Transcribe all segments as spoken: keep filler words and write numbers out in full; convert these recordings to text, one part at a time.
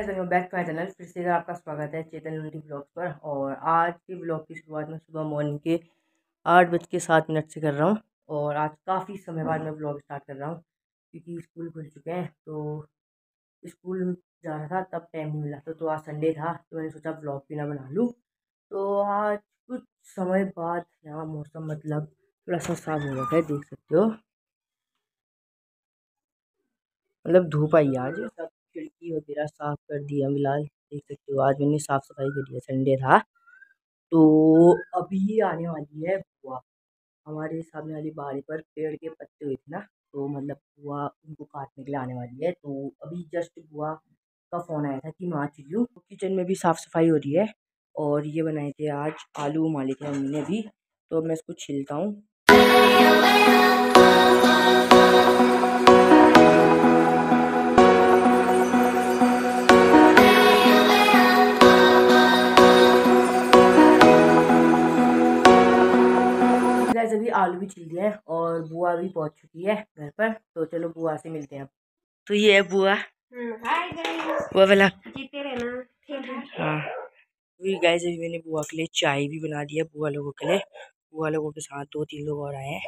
Guys, welcome back to my channel. फिर से आपका स्वागत है चेतन लुंडी ब्लॉग्स पर। और आज के ब्लॉग की शुरुआत में सुबह मॉर्निंग के आठ बज के सात मिनट से कर रहा हूँ। और आज काफ़ी समय बाद मैं ब्लॉग स्टार्ट कर रहा हूँ क्योंकि स्कूल खुल चुके हैं। तो स्कूल जा रहा था तब टाइम नहीं मिला था, तो आज संडे था तो मैंने सोचा ब्लॉग भी ना बना लूँ। तो आज कुछ समय बाद यहाँ मौसम मतलब थोड़ा सा साफ हो रखा है, देख सकते हो। मतलब धूप आई आज, सब खिड़की वगैरह साफ कर दिया फिलहाल, देख सकते हो। आज मैंने साफ सफाई करी है, संडे था। तो अभी आने वाली है बुआ। हमारे सामने वाली बाड़ी पर पेड़ के पत्ते हुए थे ना, तो मतलब बुआ उनको काटने के लिए आने वाली है। तो अभी जस्ट बुआ का फ़ोन आया था कि मैं आ चुकी हूँ। किचन में भी साफ़ सफाई हो रही है। और ये बनाए थे आज आलू उबाले थे मम्मी ने भी, तो मैं इसको छिलता हूँ। अभी आलू भी छिल दिया है और बुआ भी पहुंच चुकी है घर पर। तो चलो बुआ से मिलते हैं अब। तो ये है बुआ। Hi guys. बुआ वाला जीते रहना। हाँ गाइस, अभी मैंने बुआ के लिए चाय भी बना दी है, बुआ लोगों के लिए। बुआ लोगों के साथ दो तीन लोग और आए हैं।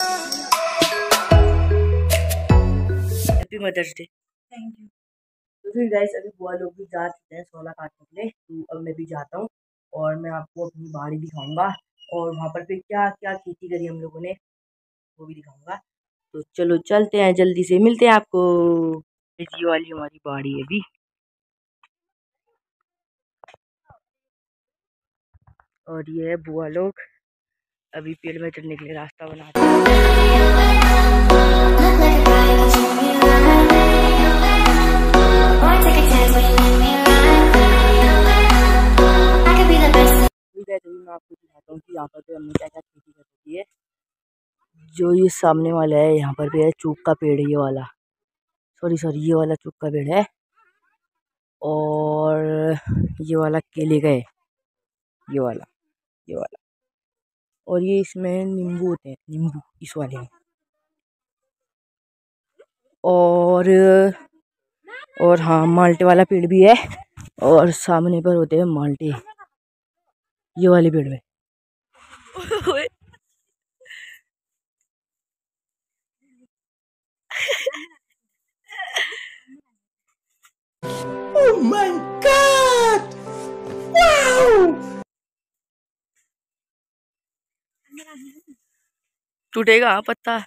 Happy mother's day. Thank you. तो फिर गाइस, अभी बुआ लोग भी जा चुके हैं सोना काटने के लिए, तो अब मैं भी जाता हूँ और मैं आपको अपनी बाड़ी दिखाऊंगा और वहाँ पर फिर क्या क्या खेती करी हम लोगों ने वो भी दिखाऊंगा। तो चलो चलते हैं, जल्दी से मिलते हैं आपको। ये वाली हमारी बाड़ी है अभी। और ये है बुआ लोग अभी पेड़ में चढ़ने के लिए रास्ता बनाते हैं। मैं आपको दिखाता हूँ कि यहाँ पर हमने क्या क्या खेती कर रखी है। जो ये सामने वाला है, यहाँ पर भी है चूक का पेड़, ये वाला सॉरी सॉरी ये वाला चूक का पेड़ है। और ये वाला केले का है, ये वाला ये वाला और ये इसमें नींबू होते हैं, नींबू इस वाले में। और और हाँ, माल्टे वाला पेड़ भी है और सामने पर होते हैं माल्टे, ये वाले पेड़ में। Oh my God! Wow! टूटेगा पत्ता।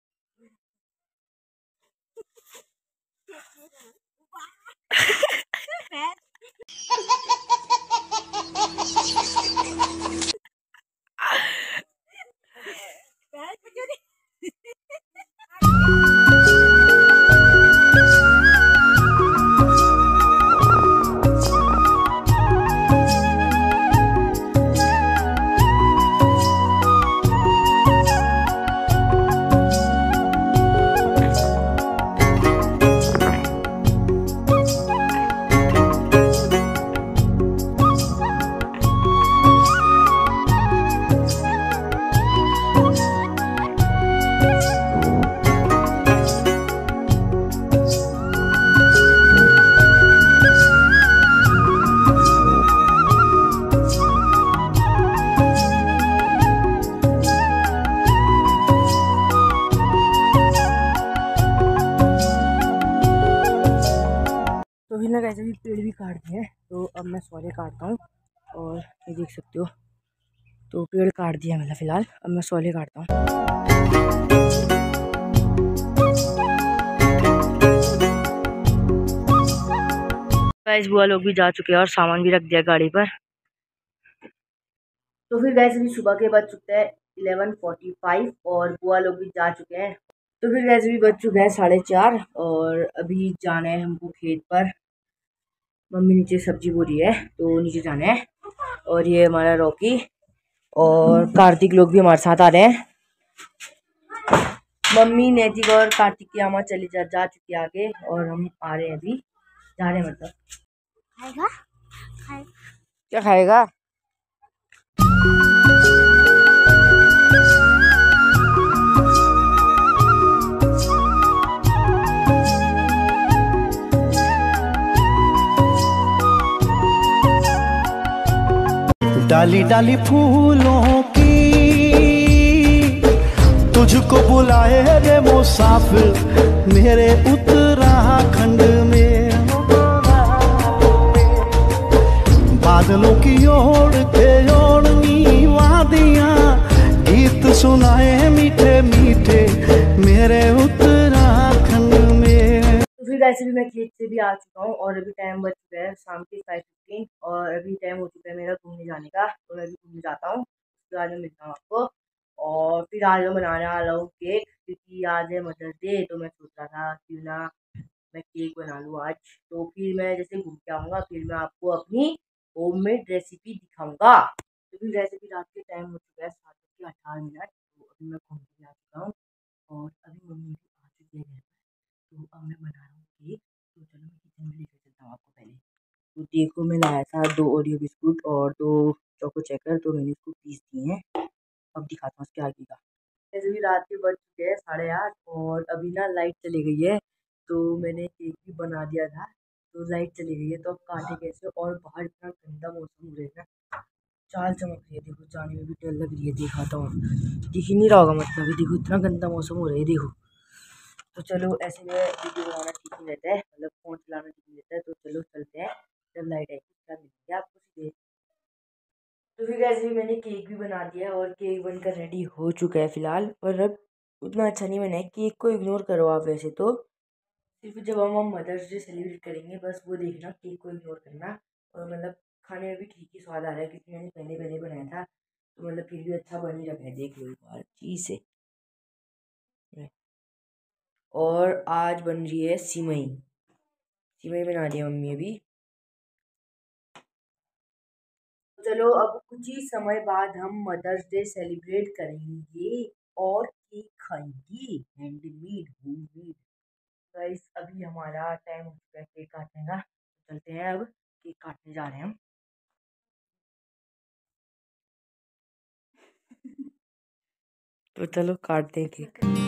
तो भी ना कैसे भी पेड़ भी काट दिए, तो अब मैं सौले काटता हूँ। और ये देख सकते हो, तो पेड़ काट दिया मैंने फिलहाल, अब मैं सौले काटता हूँ। गाइस, बुआ लोग भी जा चुके हैं और सामान भी रख दिया गाड़ी पर। तो फिर गाइस, अभी सुबह के बज चुके हैं इलेवन फोर्टी फाइव और बुआ लोग भी जा चुके हैं। तो फिर गाइस, अभी बज चुके हैं साढ़े चार और अभी जाना है हमको खेत पर। मम्मी नीचे सब्जी बो रही है तो नीचे जाना है। और ये हमारा रॉकी और कार्तिक लोग भी हमारे साथ आ रहे हैं। मम्मी, नैतिक और कार्तिक की अम्मा चली जा, जा चुकी है आगे और हम आ रहे हैं, अभी जा रहे हैं। मतलब खाएगा? खाएगा क्या खाएगा? डाली डाली फूलों की तुझको बुलाए रे मुसाफिर मेरे उत्तराखंड में। बादलों की ओर के ओढ़नी वादियां गीत सुनाए मीठे मीठे मेरे उत्तराखंड में। तो फिर वैसे भी मैं खेत से भी आ चुका हूँ और अभी टाइम बच चुका है शाम के फाइव फिफ्टीन और अभी टाइम हो चुका है मेरा घूमने जाने का। तो मैं भी घूमने जाता हूँ, उसके बाद मैं मिलता हूँ आपको। और फिर आज मैं बनाने वाला हूँ केक, क्योंकि आज है मदर्स डे। तो मैं सोच रहा था क्यों ना मैं केक बना लूँ आज। तो फिर मैं जैसे घूम के आऊँगा फिर मैं आपको अपनी होममेड रेसिपी दिखाऊंगा। तो फिर वैसे भी रात के टाइम हो चुका है सात बज के अठारह मिनट। तो अभी मैं घूम के आ चुका हूँ और अभी मम्मी भी आ चुकी है घर पर। तो अब मैं बना रहा हूँ केक। तो चलो मैं किचन में लेकर चलता हूँ आपको पहले। तो देखो मैं लाया था दो ओरियो बिस्कुट और दो चोको चेकर, तो मैंने इसको पीस दिए हैं। अब दिखाता हूँ इसके आगे का। जैसे भी रात के बज चुके हैं साढ़े आठ और अभी ना लाइट चली गई है। तो मैंने केक भी बना दिया था, तो लाइट चली गई है तो अब काटे कैसे। और बाहर इतना ठंडा मौसम हो रहा है ना, चाल चमक रही है, देखो जाने में भी डर लग रही है। दिखाता हूँ, दिख ही नहीं रहा होगा मतलब, देखो इतना गंदा मौसम हो रहा है देखो। तो चलो ऐसे में वीडियो बनाना ठीक नहीं रहता है, मतलब फ़ोन चलाना ठीक नहीं रहता है। तो चलो चलते हैं, जब लाइट आएगी तब मिलते हैं आपको सीधे। तो फिर ऐसे ही मैंने केक भी बना दिया और केक बनकर रेडी हो चुका है फ़िलहाल। पर अब उतना अच्छा नहीं बना है, केक को इग्नोर करो आप वैसे तो। सिर्फ जब हम हम मदर्स डे सेलिब्रेट करेंगे बस वो देखना, केक को इग्नोर करना। और मतलब खाने में भी ठीक ही स्वाद आ रहा है, क्योंकि मैंने पहले पहले बनाया था। तो मतलब फिर भी अच्छा बन ही रखा है, देख लो एक बार चीज़ से। और आज बन रही है सिमई, सिमई बना रही है मम्मी अभी। चलो अब कुछ ही समय बाद हम मदर्स डे सेलिब्रेट करेंगे और केक खाएंगे, हैंडमेड होममेड। गाइस अभी हमारा टाइम हो चुका है केक काटने का, तो चलते हैं अब केक काटने जा रहे हैं हम। तो चलो काटते हैं केक।